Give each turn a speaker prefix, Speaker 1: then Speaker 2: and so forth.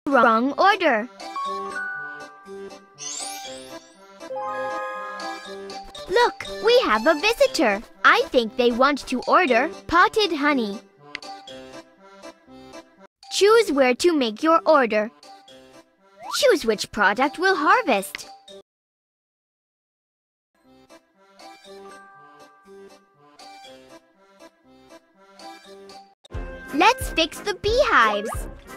Speaker 1: wrong order. Look, we have a visitor. I think they want to order potted honey. Choose where to make your order. Choose which product we'll harvest. Let's fix the beehives.